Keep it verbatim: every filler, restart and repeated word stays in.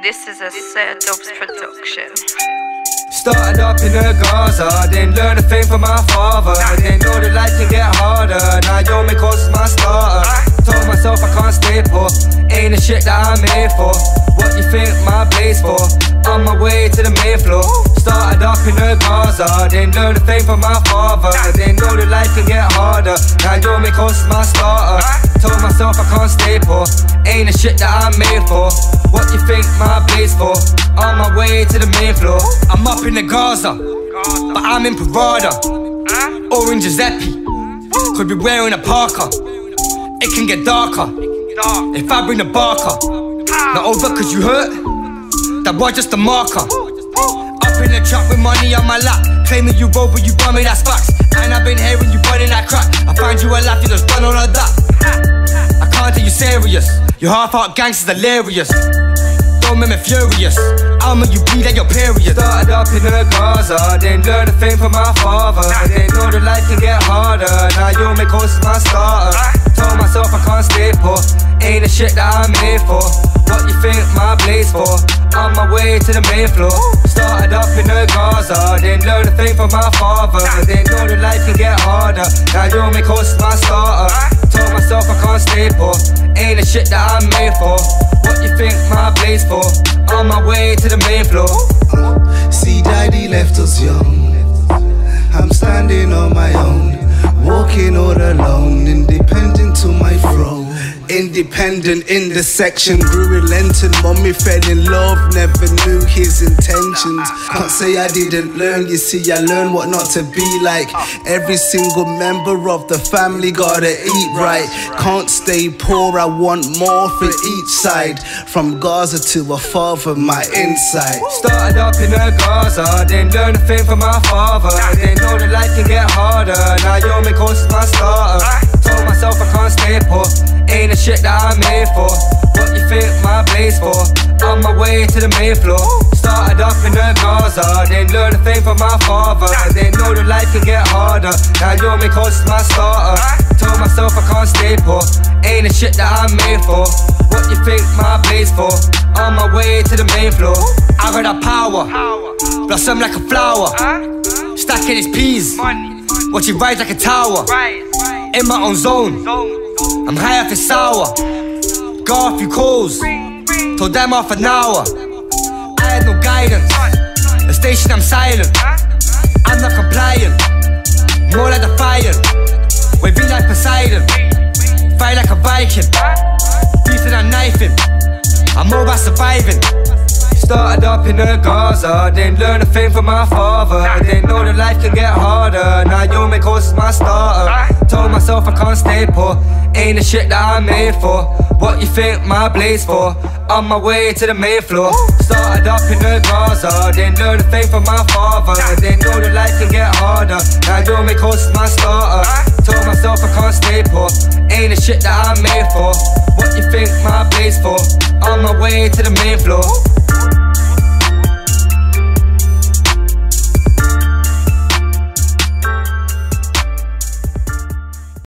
This is a Set Dubs production. Started up in the Gaza, then learned a thing from my father. Then know that life can get harder. Now yo, me cause my starter. Told myself I can't stay poor. Ain't the shit that I'm made for. What you think my place for? On my way to the main floor. Started up in the Gaza, then learned a thing from my father. Then know that life can get harder. Now yo, me cause my starter. Told myself I can't stay poor. Ain't the shit that I'm made for. What you think my place for? On my way to the main floor. I'm up in the Gaza, but I'm in Parada. Orange Giuseppe, could be wearing a parka. It can get darker if I bring the barker. Not over cause you hurt, that boy just a marker. Up in the trap with money on my lap, claiming you roll but you bum me, that's facts. And I've been hearing you burning that crack. I find you a laugh, you just done all of that. I can't take you serious, your half-heart gangsters hilarious. Don't make me furious, I'll make you bleed at your period. Started up in the Gaza, then learned a thing from my father. Then know that life can get harder. Now you make close my starter. Told myself I can't stay poor. Ain't the shit that I'm made for. What you think my place for? On my way to the main floor. Started up in the Gaza, then learned a thing from my father. Then know that life can get harder. Now you make close my starter. Told myself I can't stay poor. Ain't the shit that I'm made for. What you think my place for? On my way to the main floor. See, daddy left us young. I'm standing on my own, walking all alone, independent to my throne. Independent in the section, grew relentant. Mommy fell in love, never knew his intentions. Can't say I didn't learn, you see I learned what not to be like. Every single member of the family gotta eat right. Can't stay poor, I want more for each side. From Gaza to a father, my inside. Started up in the Gaza, then learned a thing from my father. Then know that life can get harder. Now yo, me close my starter. Told myself I can't stay poor. Ain't the shit that I'm made for. What you think my place for? On my way to the main floor. Started up in the Gaza, then learned a thing from my father. Then know that life can get harder. Now you me close my starter. Told myself I can't stay poor. Ain't the shit that I'm made for. What you think my place for? On my way to the main floor. I got that power, blossom like a flower. Stacking his peas, watch it rise like a tower. In my own zone, I'm high off the sour. Got a few calls, told them off an hour. I had no guidance, the station I'm silent. I'm not compliant, more like the fire. Waving like Poseidon, fight like a Viking. Beefing and knifing, I'm more about surviving. Started up in the Gaza, then learned a thing from my father. Then know that life can get harder. Now you make close my starter. Told myself I can't stay poor. Ain't the shit that I'm made for. What you think my blaze for? On my way to the main floor. Started up in the Gaza, then learned a thing from my father. Then know that life can get harder. Now you make close my starter. Told myself I can't stay poor. Ain't the shit that I'm made for. What you think my blaze for? On my way to the main floor.